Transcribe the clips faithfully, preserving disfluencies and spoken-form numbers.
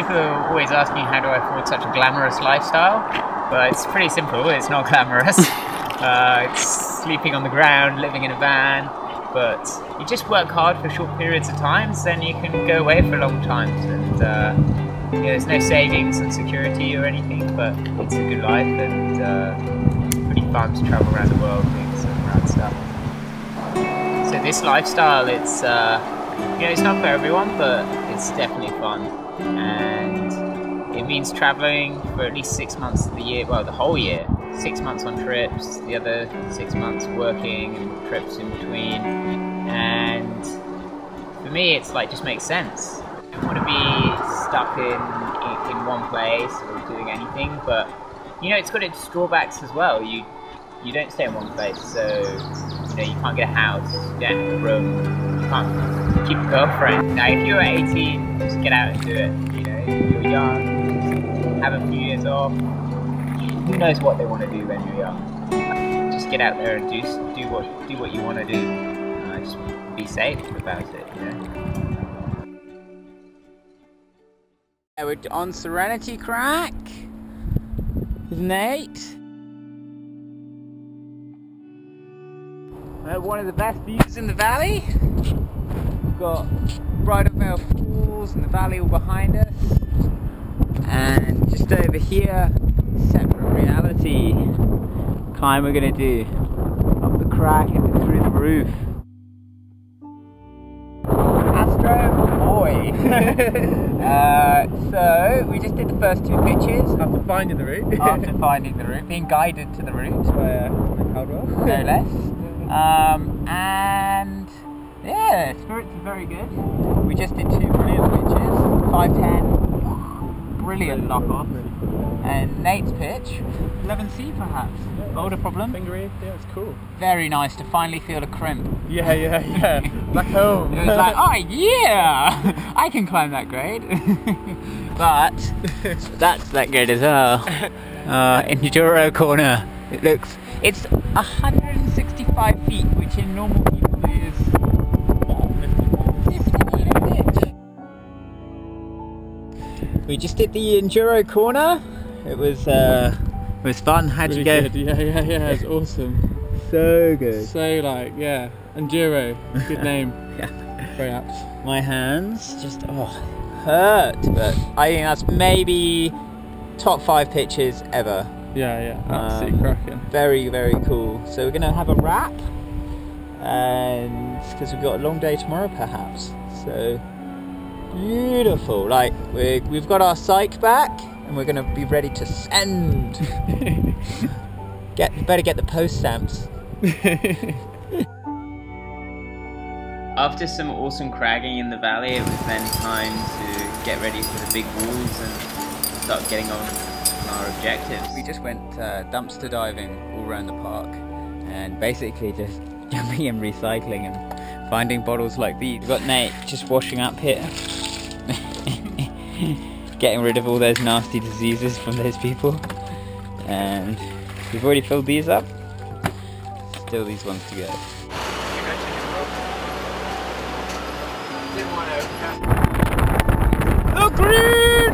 people are always asking how do I afford such a glamorous lifestyle, but it's pretty simple. It's not glamorous. uh, it's sleeping on the ground, living in a van, but you just work hard for short periods of time, so then you can go away for long times. And uh, you know, there's no savings and security or anything, but it's a good life, and uh, pretty fun to travel around the world doing some rad stuff. So this lifestyle, it's uh, you know, it's not for everyone, but it's definitely fun, and it means traveling for at least six months of the year, well, the whole year. Six months on trips, the other six months working and trips in between. And for me, it's like just makes sense. I don't want to be stuck in, in in one place or doing anything, but you know, it's got its drawbacks as well. You you don't stay in one place, so you know, you can't get a house, you don't have a room, you can't keep a girlfriend. Now, if you're eighteen, just get out and do it. You know, you're young, have a few years off. Who knows what they want to do when you're young? Just get out there and do do what do what you want to do. Uh, just be safe about it. You know? Yeah, we're on Serenity Crack with Nate. Uh, one of the best views in the valley. We've got Bridal Veil Falls and the valley all behind us, and just over here, separate reality climb we're gonna do up the crack and through the roof. Astro boy. uh, so we just did the first two pitches after finding the route. after finding the route, being guided to the route, uh, no less. Um, and yeah, spirits are very good. We just did two brilliant pitches, five ten, brilliant knock off. And Nate's pitch, eleven C perhaps. Boulder problem. Fingery, yeah, it's cool. Very nice to finally feel a crimp. Yeah, yeah, yeah. Back home. It was like, oh yeah, I can climb that grade. But that's that good as well. Uh, Enduro corner. It looks, it's one hundred sixty-five feet, which in normal people is fifty meter pitch. We just did the Enduro corner. It was uh, it was fun. How'd really you go? Good. Yeah, yeah, yeah. It's awesome. So good. So like, yeah, Enduro. Good name. Yeah. Very apt. My hands just oh hurt, but I think that's maybe top five pitches ever. Yeah, yeah. Absolutely Um, cracking. Very, very cool. So we're gonna have a wrap, and because we've got a long day tomorrow, perhaps. So beautiful. Like we we've got our psych back. And we're going to be ready to send. Get better get the post stamps. After some awesome cragging in the valley, it was then time to get ready for the big walls and start getting on our objectives. We just went uh, dumpster diving all around the park, and basically just jumping and recycling and finding bottles like these. We've got Nate just washing up here. Getting rid of all those nasty diseases from those people, and we've already filled these up. Still these ones to go. The Green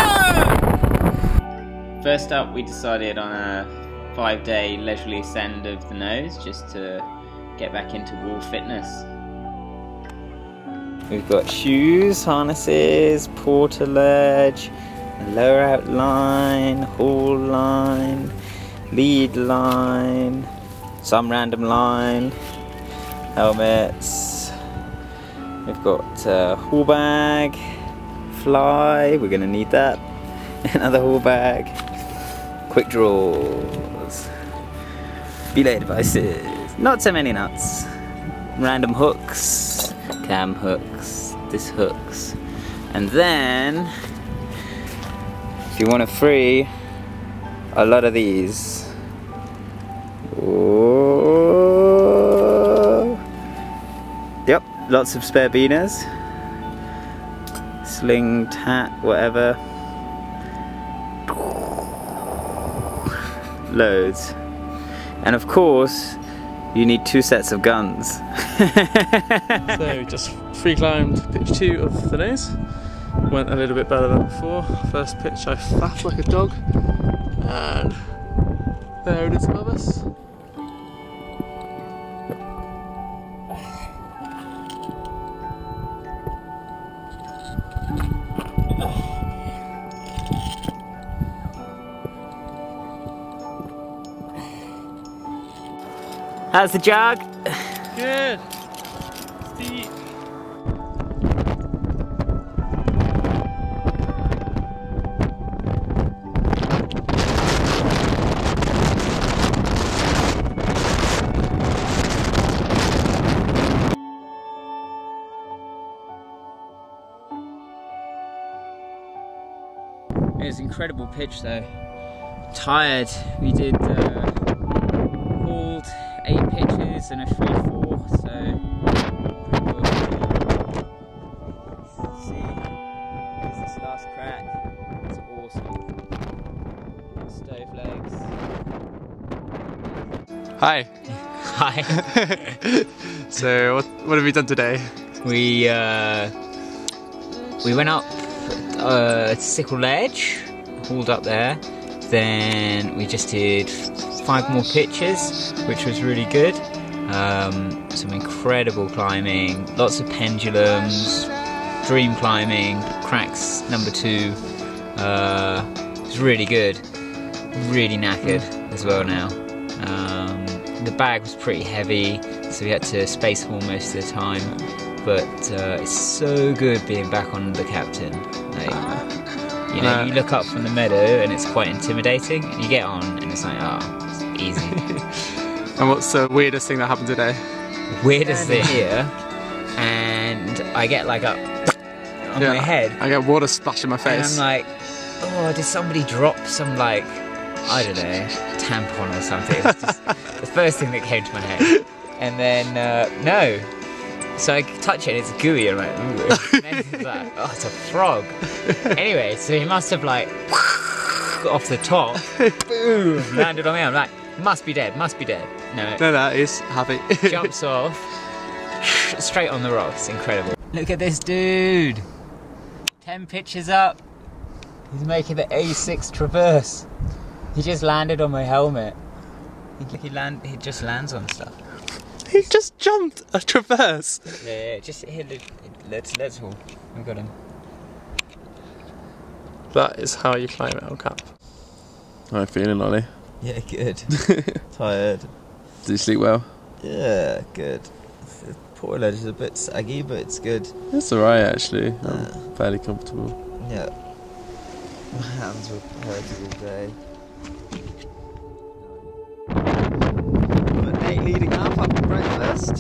Dragon! First up, we decided on a five-day leisurely ascend of the nose, just to get back into wall fitness. We've got shoes, harnesses, porter ledge, lower out line, haul line, lead line, some random line, helmets. We've got a haul bag, fly, we're going to need that, another haul bag, quick draws, belay devices, not so many nuts, random hooks, cam hooks, this hooks, and then if you want to free a lot of these, oh, yep, lots of spare beaners, sling, tat, whatever, loads, and of course you need two sets of guns. So just free climbed pitch two of the nose. went a little bit better than before. First pitch I faffed like a dog, and there it is above us. How's the jog? Good. Steep. It was an incredible pitch though. Tired. We did uh, hauled eight pitches and a free four, so pretty good. See, there's this last crack. It's awesome. Stove legs. Hi. Hi. So what what have you done today? We uh, we went up uh, Sickle Ledge, hauled up there. Then we just did five more pitches, which was really good. Um, some incredible climbing, lots of pendulums, dream climbing, cracks number two. Uh, it was really good. Really knackered as well now. Um, the bag was pretty heavy, so we had to space haul most of the time. But uh, it's so good being back on the captain. Like, you know, uh, you look up from the meadow and it's quite intimidating, and you get on and it's like, oh, it's easy. And what's the weirdest thing that happened today? Weirdest thing here, and I get like up on yeah, my head. I get water splash in my face. And I'm like, oh, did somebody drop some like, I don't know, tampon or something? It was just the first thing that came to my head. And then, uh, no. So I touch it, it's gooey, and I'm like, ooh. And then it's like, oh, it's a frog. Anyway, so he must have like, off the top, boom, landed on me. I'm like, must be dead, must be dead. No, no, no, he's happy. Jumps off, straight on the rocks, incredible. Look at this dude. Ten pitches up. He's making the A six traverse. He just landed on my helmet. He, he, land, he just lands on stuff. He just jumped a traverse. Yeah, yeah, just here, let's let's haul. We got him. That is how you climb El Cap. How are you feeling, Ollie? Yeah, good. Tired. Did you sleep well? Yeah, good. The poor ledge is a bit saggy, but it's good. It's alright actually. I'm Uh, fairly comfortable. Yeah. My hands were hurting all day. But Nate leading up after breakfast.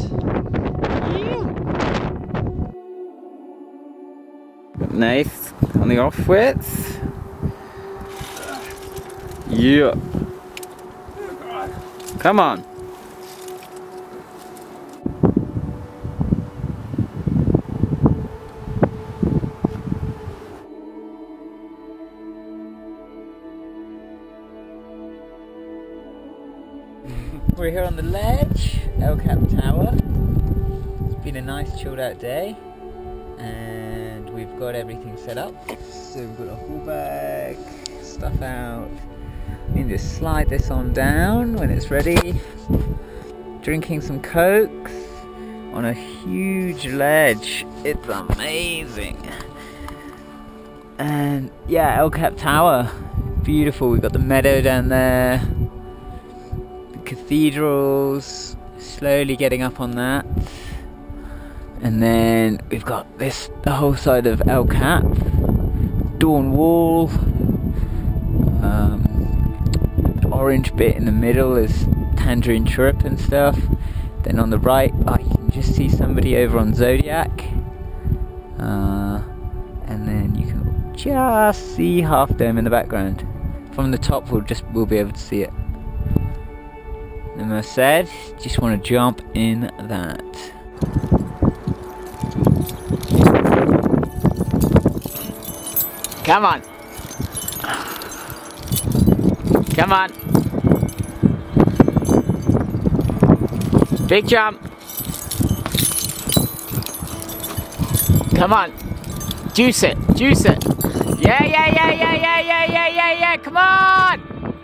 Nath on the off width. Yeah. Come on. We're here on the ledge, El Cap Tower. It's been a nice chilled out day, and we've got everything set up. So we've got a haul bag, stuff out. We can just slide this on down when it's ready. Drinking some cokes on a huge ledge. It's amazing. And yeah, El Cap Tower, beautiful. We've got the meadow down there. Cathedrals, slowly getting up on that, and then we've got this, the whole side of El Cap, Dawn Wall, um, orange bit in the middle is Tangerine Trip and stuff. Then on the right, oh, you can just see somebody over on Zodiac, uh, and then you can just see Half Dome in the background. From the top, we'll just we'll be able to see it. And as I said, just want to jump in that. Come on. Come on. Big jump. Come on. Juice it, juice it. Yeah, yeah, yeah, yeah, yeah, yeah, yeah, yeah, yeah, come on!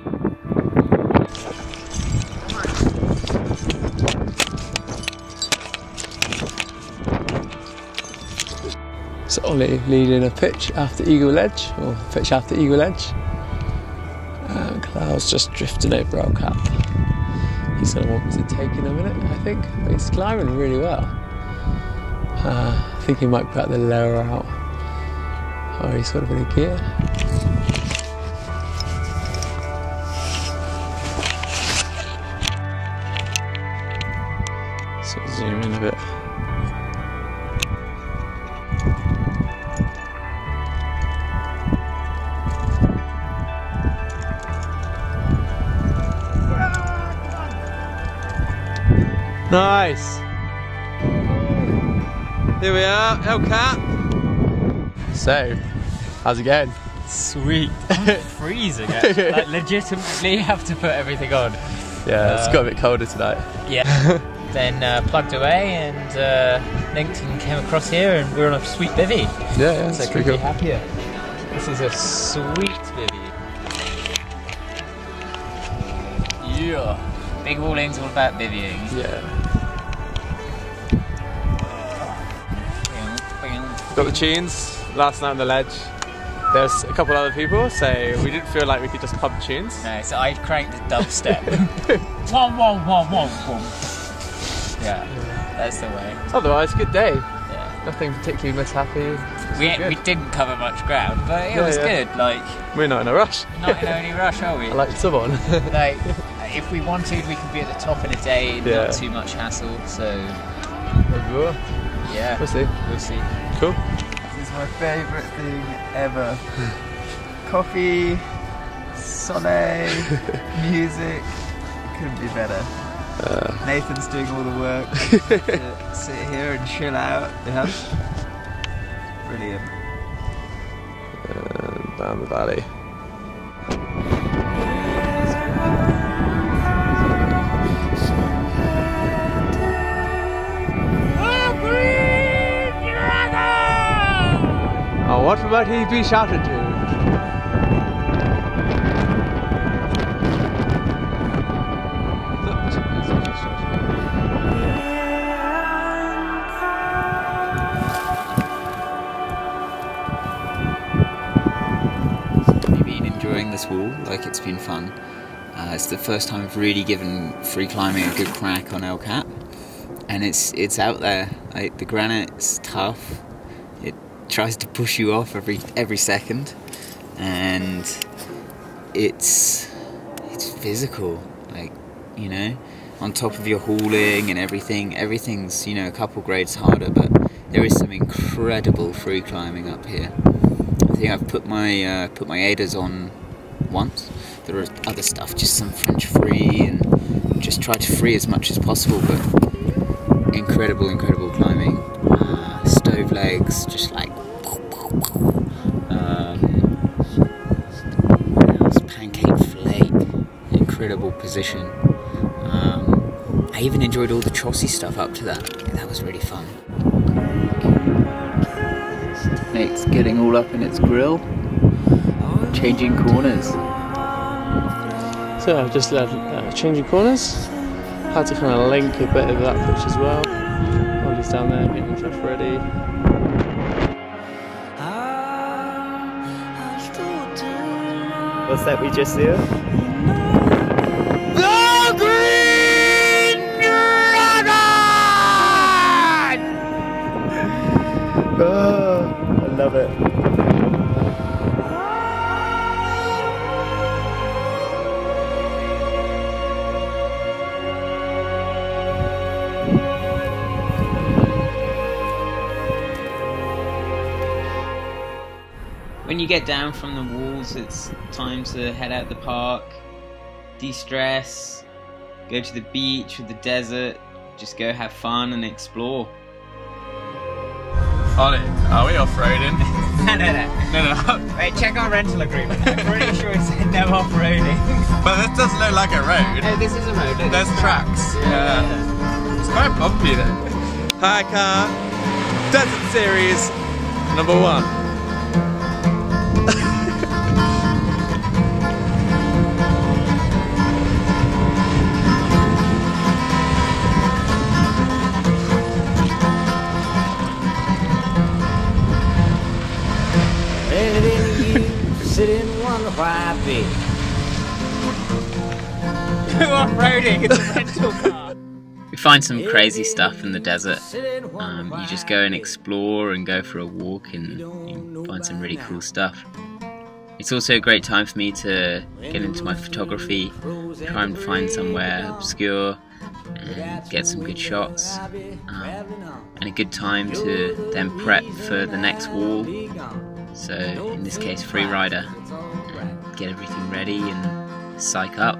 So Oli leading a pitch after Eagle Ledge, or pitch after Eagle Ledge. And Cloud's just drifting over El Cap. He's going to want me to take in a minute, I think, but he's climbing really well. Uh, I think he might put the lower out, or he's sort of in a gear. So zoom in a bit. Nice! Here we are, El Cap. So, how's it going? Sweet. I'm freezing actually. Like legitimately have to put everything on. Yeah, uh, it's got a bit colder tonight. Yeah. Then uh, plugged away and uh, linked and came across here and we're on a sweet bivvy. Yeah, yeah, so it's couldn't pretty be cool. happier. This is a sweet bivvy. Yeah. Big Walling's all about bivvying. Yeah. Got the tunes last night on the ledge. There's a couple other people, so we didn't feel like we could just pump tunes. No, so I cranked the dubstep. Wom, wom, wom, wom, wom. Yeah, that's the way. Otherwise, good day. Yeah. Nothing particularly mishappy. We, we didn't cover much ground, but it Yeah, was yeah. good. Like, We're not in a rush. not in any rush, are we? I like someone. Like, if we wanted, we could be at the top in a day, Yeah. not too much hassle. So, Maybe we will. yeah, We'll see. we'll see. Cool. This is my favourite thing ever. Coffee, soleil, music. Couldn't be better. Uh, Nathan's doing all the work. to sit here and chill out. Yeah. Brilliant. and down the valley. Oh, what might he be shouted to? Have you been enjoying this wall? Like, it's been fun. Uh, it's the first time I've really given free climbing a good crack on El Cap, and it's it's out there. Like, the granite's tough. It tries to push you off every every second, and it's it's physical. Like, you know, on top of your hauling and everything, everything's, you know, a couple grades harder, but there is some incredible free climbing up here. I think I've put my uh, put my aiders on once. There are other stuff, just some French free, and just try to free as much as possible, but incredible, incredible climbing. Uh, stove legs, just like um, what else? Pancake flake, incredible position. Um, I even enjoyed all the Chaussee stuff up to that. That was really fun. It's getting all up in its grill, changing corners. So I've just led uh, changing corners. Had to kind of link a bit of that pitch as well. Oli's down there getting himself ready. What's that we just see? The Green Dragon! Oh, I love it. When you get down from the walls, it's time to head out the park, de-stress, go to the beach or the desert, just go have fun and explore. Oli, are we off-roading? No, no, no. No, no. Wait, check our rental agreement. I'm pretty sure it said no off-roading. But this doesn't look like a road. No, this is a road. Look, There's this is tracks. Yeah. It's quite bumpy then. Hi car. Desert series. Number one. Sitting on the white bed. Off-roading, it's a rental car. We find some crazy stuff in the desert. Um, you just go and explore and go for a walk and you find some really cool stuff. It's also a great time for me to get into my photography, try and find somewhere obscure and get some good shots. Um, and a good time to then prep for the next wall. So in this case, Freerider, and get everything ready and psych up.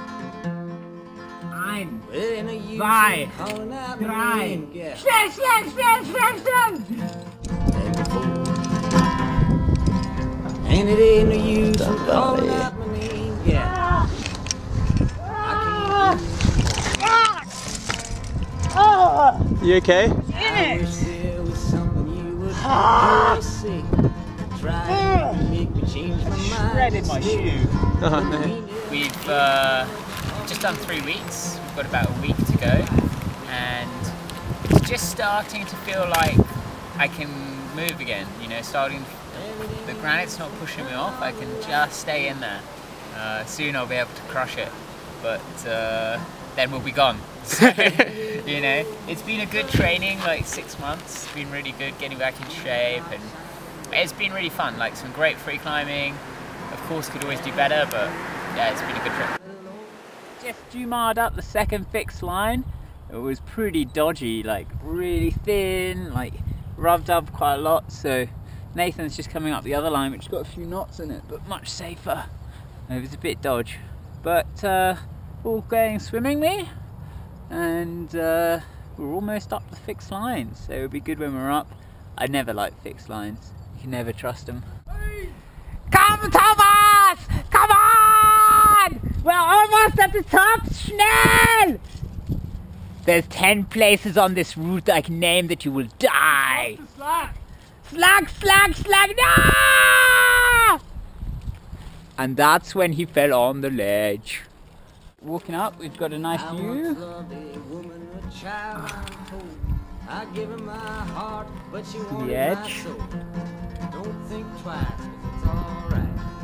Ein, zwei, drei, schnell, schnell, schnell, schnell, schnell! And it ain't no use in calling out my name, yeah. You okay? I wish there was something you would just say. Try to make me change my mind. Shredded my shoe. Oh, no. We've uh, just done three weeks. We've got about a week to go, and it's just starting to feel like I can move again. You know, starting the granite's not pushing me off. I can just stay in there. Uh, soon I'll be able to crush it, but uh, then we'll be gone. So, you know, it's been a good training, like six months. It's been really good getting back in shape, and it's been really fun. Like some great free climbing. Of course, could always do better, but yeah, it's been a good trip. Just Jumarred up the second fixed line. It was pretty dodgy, like really thin, like rubbed up quite a lot. So Nathan's just coming up the other line, which has got a few knots in it, but much safer. It was a bit dodge, but uh, all going swimmingly, and uh, we're almost up the fixed lines. So it'll be good when we're up. I never like fixed lines. You can never trust them. Come, Thomas! Come on! We're almost at the top! Schnell! There's ten places on this route I can name that you will die. Slag! Slag, slag, slag, no! And that's when he fell on the ledge. Walking up, we've got a nice view. I give her my heart, but she wanted the edge. My soul. Don't think twice, 'cause it's alright.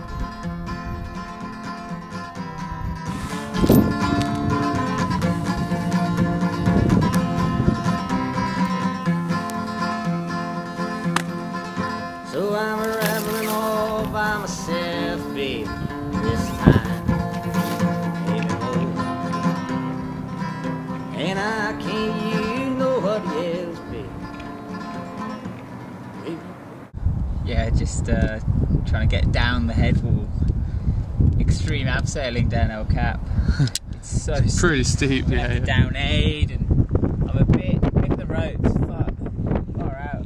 So I'm rambling all by myself, babe, this time, baby, oh. And I can't use nobody else, babe. Yeah, just uh, trying to get down the head wall. Extreme abseiling down El Cap. It's so it's steep. pretty steep, We yeah. have to yeah. down aid, and I'm a bit. Look at the roads. Fuck. Far out.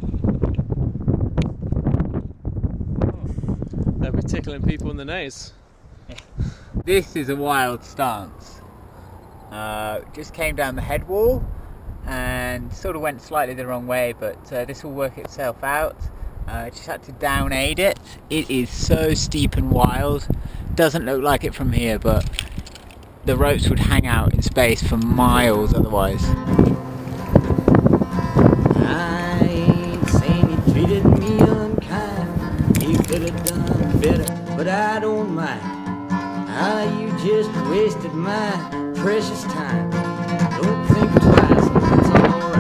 They'll be tickling people in the nose. Yeah. This is a wild stance. Uh, just came down the head wall and sort of went slightly the wrong way, but uh, this will work itself out. Uh, just had to down aid it. It is so steep and wild. Doesn't look like it from here, but the ropes would hang out in space for miles otherwise. I ain't saying you treated me unkind. You could have done better, but I don't mind. Ah, you just wasted my precious time. Don't think twice, it's alright.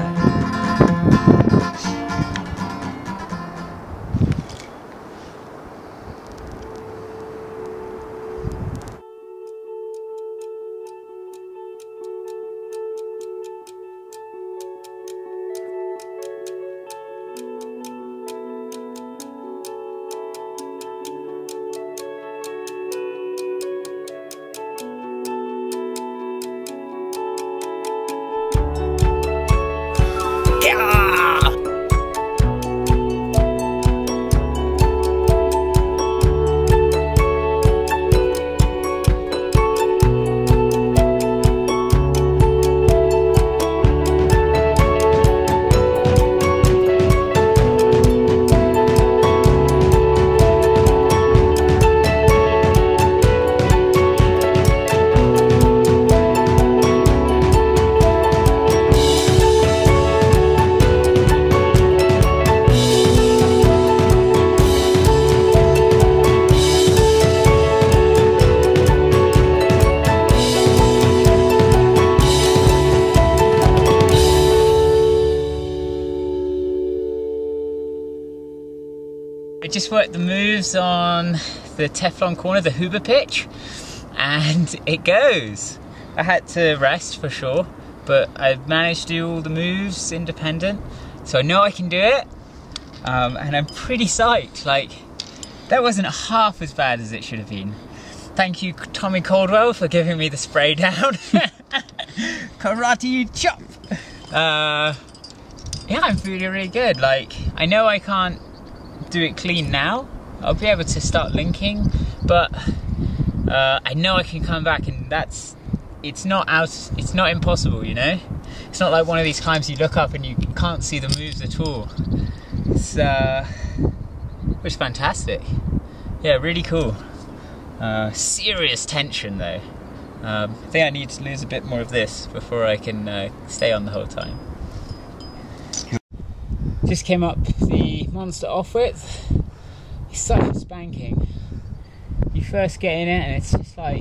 just worked the moves on the Teflon corner, the Huber pitch, and it goes. I had to rest for sure, but I've managed to do all the moves independent, so I know I can do it, um, and I'm pretty psyched. Like, that wasn't half as bad as it should have been. Thank you, Tommy Caldwell, for giving me the spray down. Karate chop! Uh, yeah, I'm feeling really good. Like, I know I can't do it clean now. I'll be able to start linking, but uh, I know I can come back, and that's, it's not out, it's not impossible, you know? It's not like one of these climbs you look up and you can't see the moves at all. It's, uh, it's fantastic. Yeah, really cool. Uh, serious tension though. Um, I think I need to lose a bit more of this before I can uh, stay on the whole time. Just came up the monster off width. It's such a spanking. You first get in it and it's just like,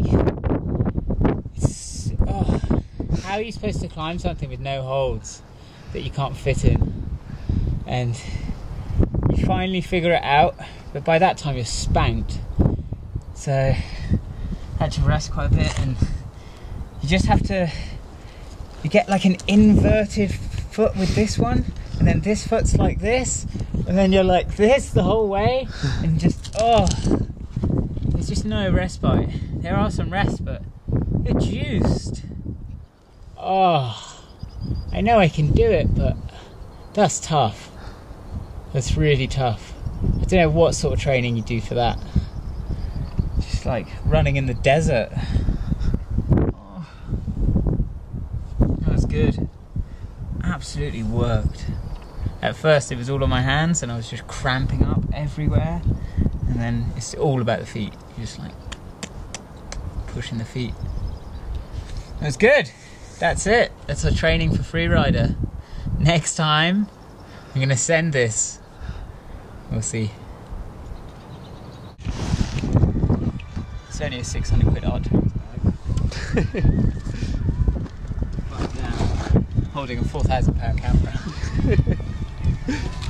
it's, oh, how are you supposed to climb something with no holds that you can't fit in? And you finally figure it out, but by that time you're spanked. So I had to rest quite a bit, and you just have to, you get like an inverted foot with this one, and then this foot's like this, and then you're like this the whole way, and just, oh, there's just no respite. There are some rests, but you're juiced. Oh, I know I can do it, but that's tough. That's really tough. I don't know what sort of training you do for that. Just like running in the desert. Oh, that was good. Absolutely worked. At first it was all on my hands and I was just cramping up everywhere, and then it's all about the feet. You're just like pushing the feet. It was good. That's it. That's our training for Freerider. Next time I'm gonna send this. We'll see. It's only a six hundred quid art training bag. But now, holding a four thousand pound camera.